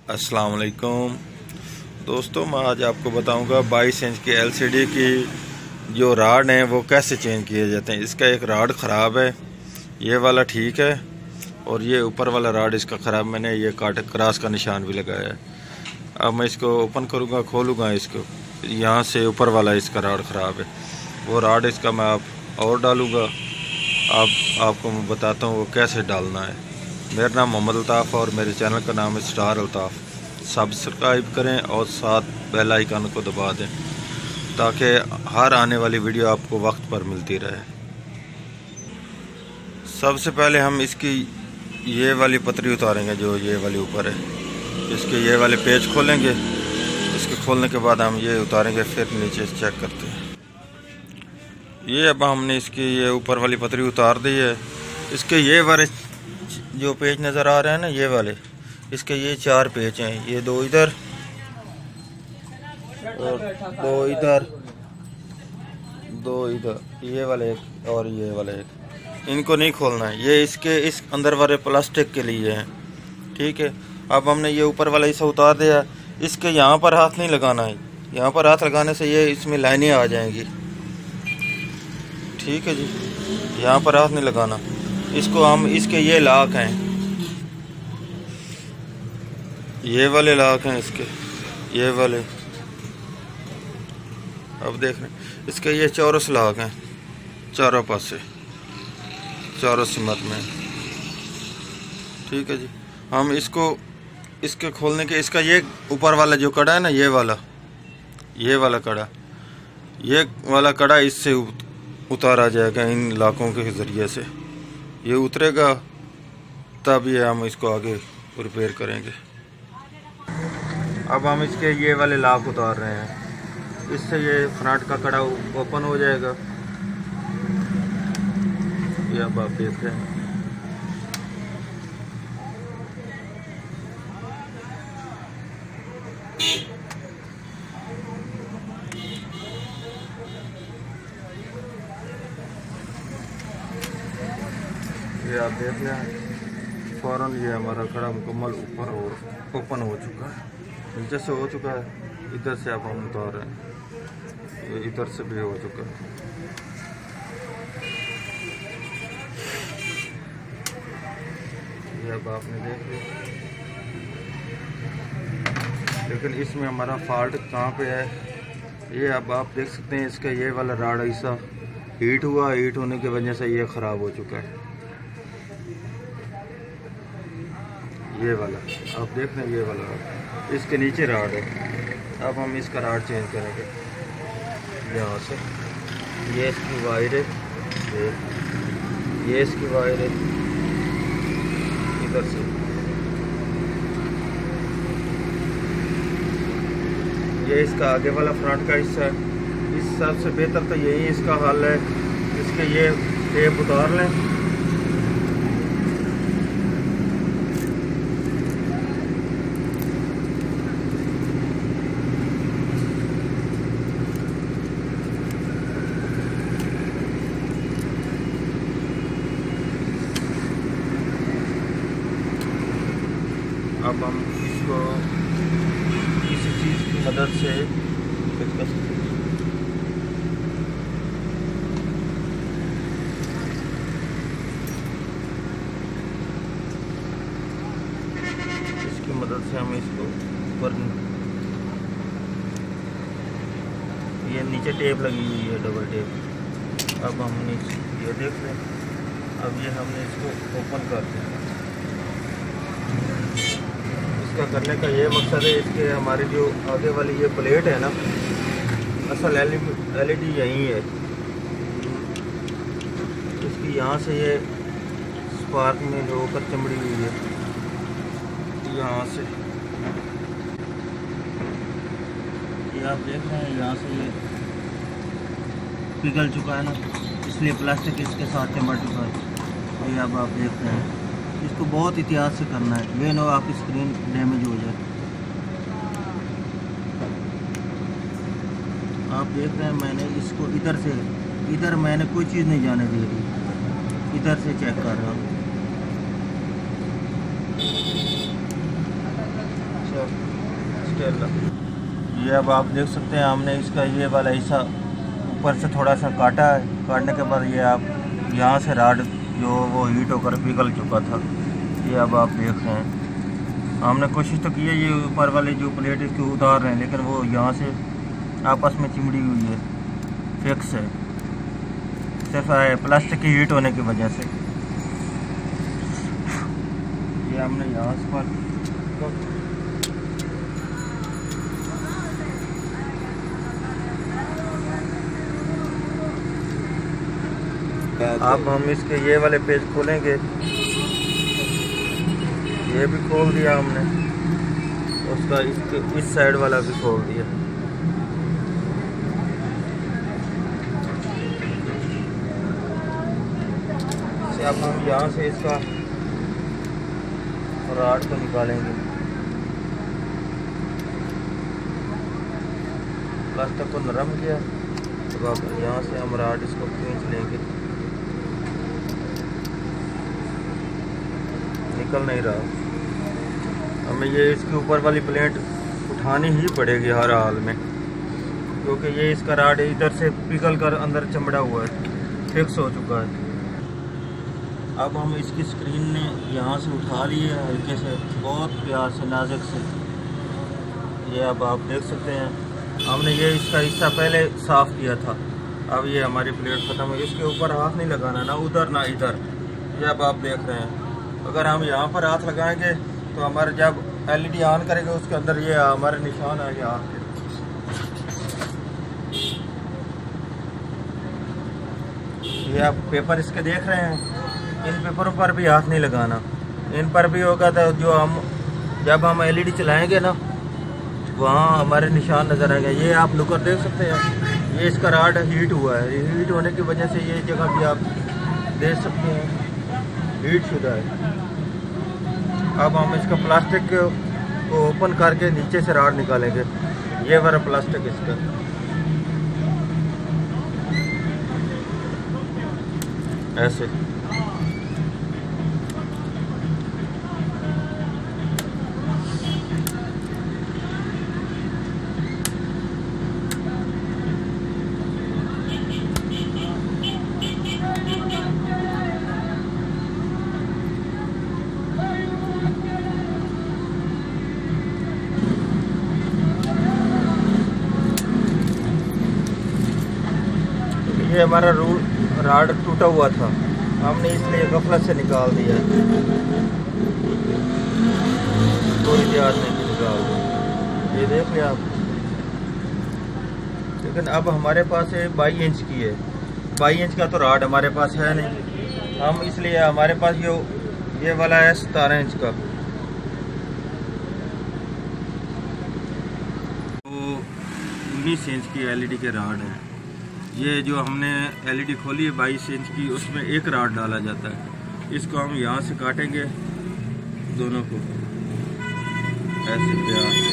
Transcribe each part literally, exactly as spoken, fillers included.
अस्सलाम वालेकुम दोस्तों, मैं आज आपको बताऊंगा बाईस इंच की एलसीडी की जो राड हैं वो कैसे चेंज किए जाते हैं। इसका एक राड ख़राब है, ये वाला ठीक है, और ये ऊपर वाला राड इसका ख़राब, मैंने ये काट क्रॉस का निशान भी लगाया है। अब मैं इसको ओपन करूँगा, खोलूँगा इसको, यहाँ से ऊपर वाला इसका राड ख़राब है, वो राड इसका मैं आप और डालूँगा। अब आपको मैं बताता हूँ वो कैसे डालना है। मेरा नाम मोहम्मद अल्ताफ़ और मेरे चैनल का नाम है स्टार अल्ताफ़। सब्सक्राइब करें और साथ बेल आइकन को दबा दें ताकि हर आने वाली वीडियो आपको वक्त पर मिलती रहे। सबसे पहले हम इसकी ये वाली पतरी उतारेंगे जो ये वाली ऊपर है, इसके ये वाले पेज खोलेंगे। इसके खोलने के बाद हम ये उतारेंगे, फिर नीचे से चेक करते हैं। ये अब हमने इसकी ये ऊपर वाली पतरी उतार दी है। इसके ये वाले जो पेज नज़र आ रहे हैं ना, ये वाले, इसके ये चार पेज हैं, ये दो इधर और दो इधर, दो इधर, ये वाले एक और ये वाले एक। इनको नहीं खोलना है, ये इसके इस अंदर वाले प्लास्टिक के लिए हैं, ठीक है। अब हमने ये ऊपर वाला हिस्सा उतार दिया। इसके यहाँ पर हाथ नहीं लगाना है, यहाँ पर हाथ लगाने से ये इसमें लाइनें आ जाएंगी, ठीक है जी। यहाँ पर हाथ नहीं लगाना। इसको हम इसके ये लाक हैं, ये वाले लाक हैं इसके, ये वाले। अब देख रहे हैं इसके ये चौरस लाक हैं, चारों पासे चारों सिमत में, ठीक है जी। हम इसको इसके खोलने के, इसका ये ऊपर वाला जो कड़ा है ना, ये वाला ये वाला कड़ा, ये वाला कड़ा इससे उतारा जाएगा इन लाकों के ज़रिए से। ये उतरेगा तब ये हम इसको आगे रिपेयर करेंगे। अब हम इसके ये वाले लाक उतार रहे हैं, इससे ये फ्रंट का कड़ा ओपन हो जाएगा। ये अब आप देख रहे हैं। ये आप देख रहे हैं फ़ौरन ये हमारा कड़ा मुकम्मल ऊपर और ओपन हो चुका है, नीचे से हो चुका है, इधर से अब हम उतार रहे हैं, ये इधर से भी हो चुका है। ये अब आपने देख लिया, लेकिन इसमें हमारा फॉल्ट कहाँ पे है ये अब आप देख सकते हैं। इसका ये वाला राड हिस्सा हीट हुआ, हीट होने की वजह से ये ख़राब हो चुका है, ये वाला आप देख रहे हैं, ये वाला राड इसके नीचे राड है। अब हम इसका राड चेंज करेंगे यहाँ से। ये इसकी वायर है, ये, ये इसकी वायर है, इधर से ये इसका आगे वाला फ्रंट का हिस्सा है। इस सबसे बेहतर तो यही इसका हल है, इसके ये टेप उतार लें। अब हम इसको किसी चीज़ की मदद से फिट कर सकते हैं। इसकी मदद से हम इसको ऊपर, ये नीचे टेप लगी हुई है, डबल टेप। अब हमने ये देख रहे हैं, अब ये हमने इसको ओपन कर दिया। इसका करने का ये मकसद है, इसके हमारी जो आगे वाली ये प्लेट है ना, असल एलईडी यहीं है। इसकी यहाँ से ये स्पार्क में जो ऊपर चमड़ी हुई है, यहाँ से ये आप देख रहे हैं, यहाँ से ये पिघल चुका है ना, इसलिए प्लास्टिक इसके साथ चिमड़ चुका है। ये अब आप देख रहे हैं, इसको बहुत एहतियात से करना है, ये ना आपकी स्क्रीन डैमेज हो जाए। आप देख रहे हैं मैंने इसको इधर से, इधर मैंने कोई चीज़ नहीं जाने दी थी, इधर से चेक कर रहा हूँ। इंशाल्लाह। ये अब आप देख सकते हैं हमने इसका ये वाला हिस्सा ऊपर से थोड़ा सा काटा है। काटने के बाद ये आप यहाँ से राड जो वो हीट होकर पिघल चुका था, ये अब आप देख रहे हैं। हमने कोशिश तो की है ये ऊपर वाले जो प्लेट इसके उतार रहे हैं, लेकिन वो यहाँ से आपस में चिमड़ी हुई है, फिक्स है, सिर्फ प्लास्टिक की हीट होने की वजह से। ये हमने यहाँ से पर अब हम इसके ये वाले पेज खोलेंगे। ये भी खोल दिया हमने, उसका इसके इस साइड वाला भी खोल दिया। अब हम यहाँ से इसका राड को निकालेंगे। प्लास्टिक को नरम किया, तो अब यहाँ से हम राड इसको खींच लेंगे। निकल नहीं रहा। हमें ये इसके ऊपर वाली प्लेट उठानी ही पड़ेगी हर हाल में, क्योंकि ये इसका राड इधर से पिघल कर अंदर चमड़ा हुआ है, फिक्स हो चुका है। अब हम इसकी स्क्रीन ने यहाँ से उठा लिए हल्के से, बहुत प्यार से, नाजुक से। ये अब आप देख सकते हैं हमने ये इसका हिस्सा पहले साफ़ किया था। अब ये हमारी प्लेट ख़त्म है। इसके ऊपर हाथ नहीं लगाना, ना उधर ना इधर। ये अब आप देख रहे हैं। अगर हम यहाँ पर हाथ लगाएंगे तो हमारे जब एलईडी ऑन करेंगे उसके अंदर ये हमारे निशान है यहाँ के। ये आप पेपर इसके देख रहे हैं, इन पेपरों पर भी हाथ नहीं लगाना। इन पर भी होगा तो जो हम जब हम एलईडी चलाएंगे ना, वहाँ हमारे निशान नज़र आएंगे। ये आप लुकर देख सकते हैं, ये इसका राड हीट हुआ है। हीट होने की वजह से ये जगह भी आप देख सकते हैं हीट शुदा है। अब हम इसका प्लास्टिक को ओपन करके नीचे से राड निकालेंगे। ये वाला प्लास्टिक इसका ऐसे। ये हमारा राड टूटा हुआ था, हमने इसलिए गफलत से निकाल दिया, कोई ध्यान नहीं निकाल दिया। ये देख लिया आप। लेकिन अब हमारे पास है बाईस इंच की है, बाईस इंच का तो राड हमारे पास है नहीं। हम इसलिए हमारे पास ये ये वाला है सतारह इंच का। तो उन्नीस इंच की एलईडी के राड है। ये जो हमने एलईडी खोली है बाईस इंच की, उसमें एक राड डाला जाता है। इसको हम यहाँ से काटेंगे दोनों को ऐसे प्यार से।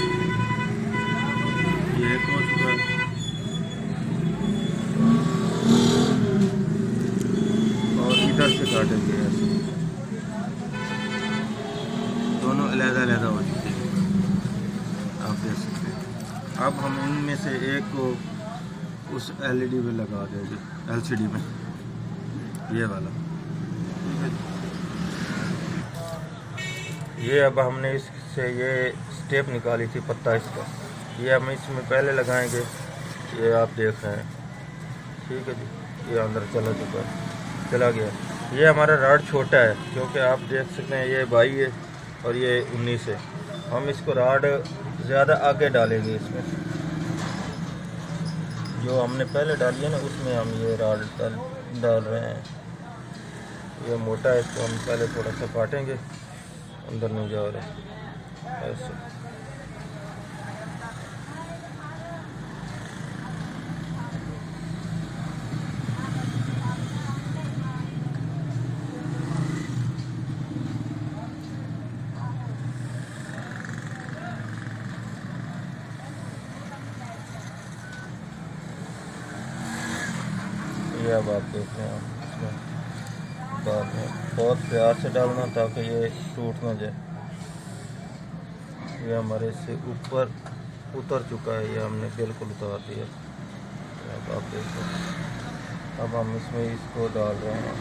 ये एक हो चुका है। और इधर से काटेंगे ऐसे, दोनों अलग-अलग हो चुके हैं, आप देख सकते हैं। अब हम इनमें से एक को उस एलईडी में लगा देंगे, एलसीडी में, ये वाला। ये अब हमने इससे ये स्टेप निकाली थी पत्ता इसका, ये हम इसमें पहले लगाएंगे। ये आप देख रहे हैं, ठीक है जी। ये अंदर चला चुका है, चला गया। ये हमारा राड छोटा है, क्योंकि आप देख सकते हैं ये बाईस है और ये उन्नीस है। हम इसको राड ज़्यादा आगे डालेंगे इसमें, जो हमने पहले डाली है ना उसमें हम ये राड डाल डाल रहे हैं। ये मोटा है, इसको हम पहले थोड़ा सा काटेंगे, अंदर नहीं जा रहा ऐसे। ये अब आप देख रहे हैं, इसमें बाद में बहुत प्यार से डालना ताकि ये टूट ना जाए। ये हमारे से ऊपर उतर चुका है, ये हमने बिल्कुल उतार दिया। अब आप देखो, अब हम इसमें इसको डाल रहे हैं,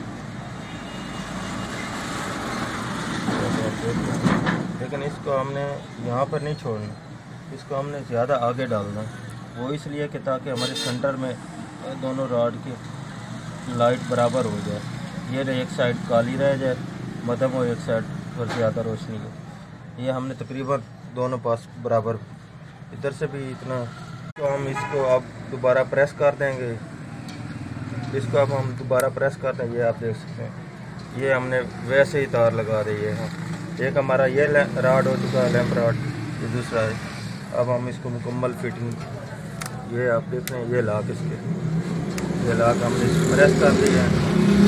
लेकिन इसको हमने यहाँ पर नहीं छोड़ना, इसको हमने ज़्यादा आगे डालना। वो इसलिए कि ताकि हमारे सेंटर में दोनों रॉड की लाइट बराबर हो जाए, ये एक साइड काली रह जाए मध्यम और एक साइड पर ज़्यादा रोशनी हो। ये हमने तकरीबन दोनों पास बराबर, इधर से भी इतना। तो हम इसको अब दोबारा प्रेस कर देंगे, इसको अब हम दोबारा प्रेस कर देंगे। ये आप देख सकते हैं, ये हमने वैसे ही तार लगा दी है। एक हमारा ये राड हो चुका है, लैंप राड, ये दूसरा है। अब हम इसको मुकम्मल फिटिंग, ये आप देख रहे हैं, ये लाक इसके, ये लाक हमने इसको प्रेस कर दिया है।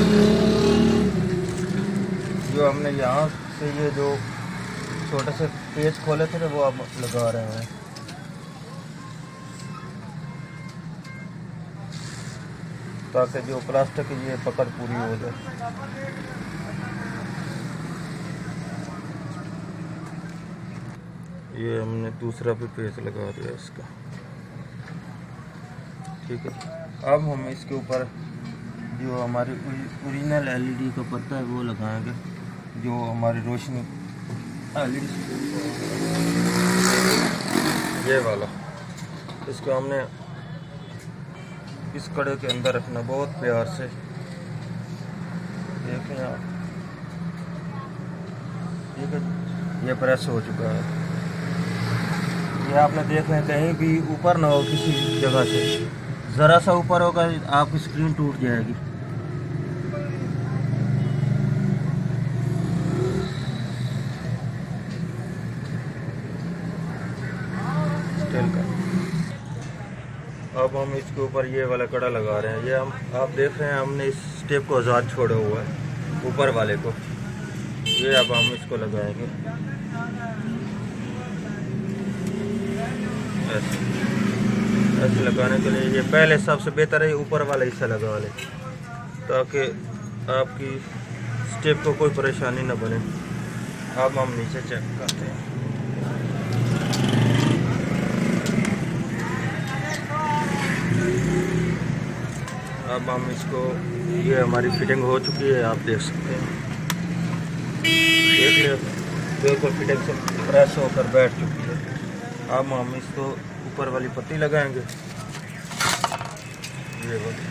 जो हमने यहाँ से ये जो छोटे से पेच खोले थे वो अब लगा रहे हैं, ताकि जो प्लास्टिक की ये पकड़ पूरी हो जाए। ये हमने दूसरा भी पेच लगा दिया इसका, ठीक है। अब हम इसके ऊपर जो हमारी ओरिजिनल एलईडी का पत्ता है वो लगाएंगे, जो हमारी रोशनी एलईडी, ये वाला। इसको हमने इस कड़े के अंदर रखना बहुत प्यार से। देखें आप, ठीक है, ये प्रेस हो चुका है। ये आपने देख रहे हैं, कहीं भी ऊपर ना हो किसी जगह से, ज़रा सा ऊपर होगा आपकी स्क्रीन टूट जाएगी। स्टील का। अब हम इसके ऊपर ये वाला कड़ा लगा रहे हैं। ये हम आप देख रहे हैं, हमने इस स्टेप को आज़ाद छोड़ा हुआ है, ऊपर वाले को। ये अब हम इसको लगाएंगे ऐसे ऐसे लगाने के लिए। ये पहले सबसे बेहतर है ऊपर वाला हिस्सा लगा ले, ताकि आपकी स्टेप को कोई परेशानी न बने। अब हम नीचे चेक करते हैं। अब हम इसको, ये हमारी फिटिंग हो चुकी है, आप देख सकते हैं, देख लिया, बिल्कुल फिटिंग से प्रेस होकर बैठ चुकी है। अब हम इसको ऊपर वाली पट्टी लगाएंगे, ये वाली।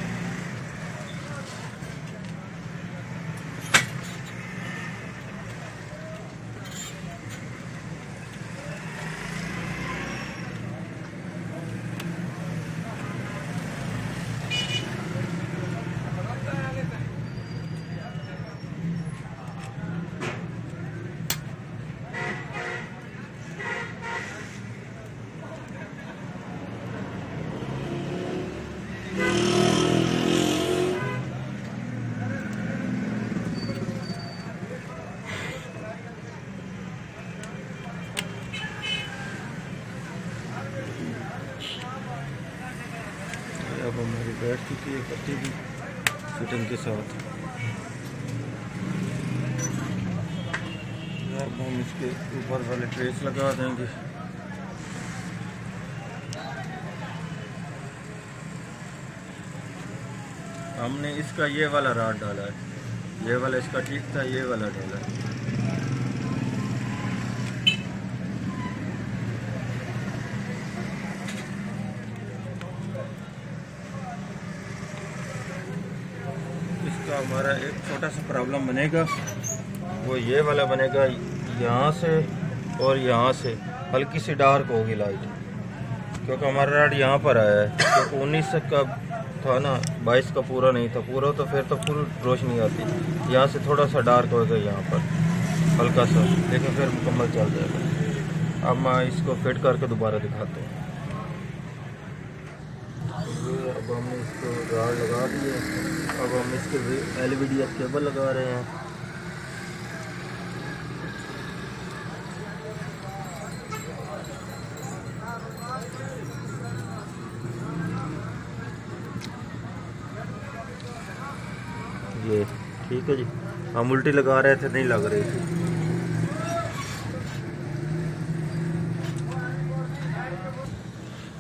अब हमारी बैठ चुकी है पट्टी भी फिटिंग के साथ। अब हम इसके ऊपर वाले ट्रेस लगा देंगे। हमने इसका ये वाला राड डाला है, ये वाला इसका ठीक था, ये वाला डाला है। इसका हमारा एक छोटा सा प्रॉब्लम बनेगा, वो ये वाला बनेगा, यहाँ से और यहाँ से हल्की सी डार्क होगी लाइट, क्योंकि हमारा राड यहाँ पर आया है। क्योंकि उन्नीस का था ना, बाईस का पूरा नहीं था, पूरा तो फिर तो फुल रोशनी आती। यहाँ से थोड़ा सा डार्क होगा यहाँ पर हल्का सा, लेकिन फिर मुकम्मल चल जाएगा। अब मैं इसको फिट करके दोबारा दिखाता हूँ। अब हमने इसको राड लगा दिए। अब हम इसके L V D S cable लगा रहे हैं। ये ठीक है जी, हम उल्टी लगा रहे थे, नहीं लग रही थी।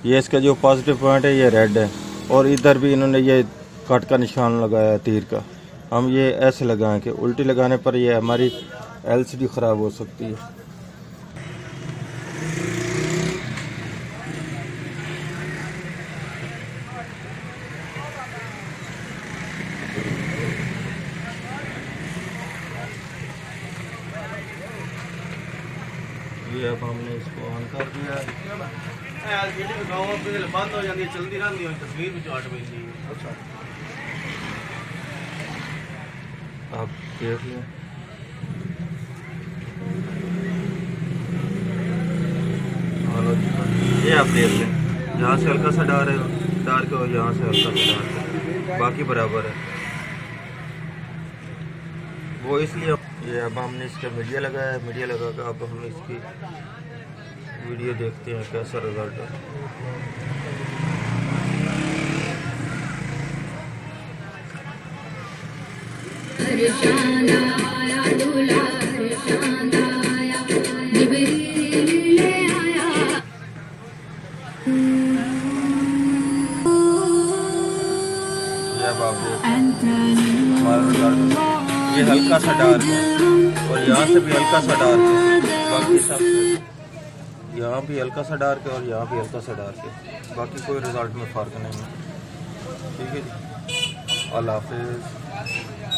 ये इसका जो पॉजिटिव पॉइंट है ये रेड है, और इधर भी इन्होंने ये कट का निशान लगाया है तीर का। हम ये ऐसे लगाएं कि उल्टी लगाने पर ये हमारी एलसीडी ख़राब हो सकती है। ये अब हमने इसको ऑन कर दिया। एलसीडी दिखाओ बंद हो जाती है, चलती रहती है, तस्वीर भी चाट पैंदी है। अच्छा आप देख लें। ये आप देख लें, यहाँ से हल्का सा डार्क है डार्क है और यहाँ से हल्का सा डार्क है, बाकी बराबर है। वो इसलिए ये अब हमने इसका मीडिया लगाया है। मीडिया लगा कर अब हम इसकी वीडियो देखते हैं कैसा रिजल्ट है। ये हल्का सा डार्क है और यहाँ से भी हल्का सा डार्क है, बाकी सब यहाँ भी हल्का सा डार्क है और यहाँ भी हल्का सा डार्क है, बाकी कोई रिजल्ट में फ़र्क नहीं है। ठीक है जी, अल्लाह हाफिज़।